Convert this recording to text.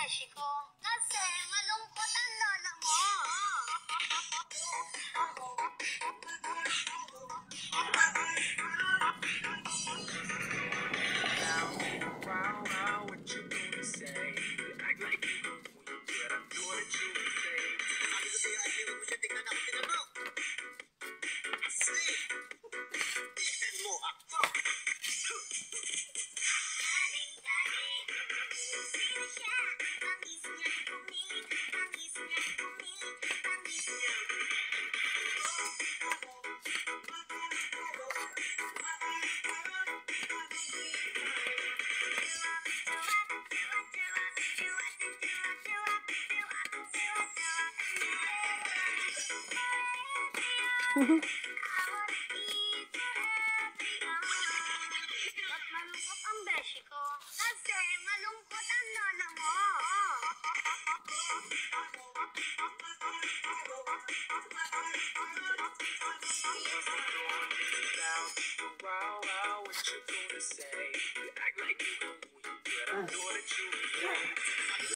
beshi ko. Kasi malungkot ang lola mo. Wow, wow, what you gonna say? You act like you know who you get. I know what you would say. Sabi ko sa'yo, ay mo siya, tingnan ako, tingnan mo. Asli! Tingnan mo ako. Sino siya? Tangis niya pumilit, tangis niya pumilit, tangis niya. Ba't malungkot ang beshi ko? Kasi malungkot ang lola mo. Wow, wow, what you gonna say? You act like you know who you get. I know what you would say.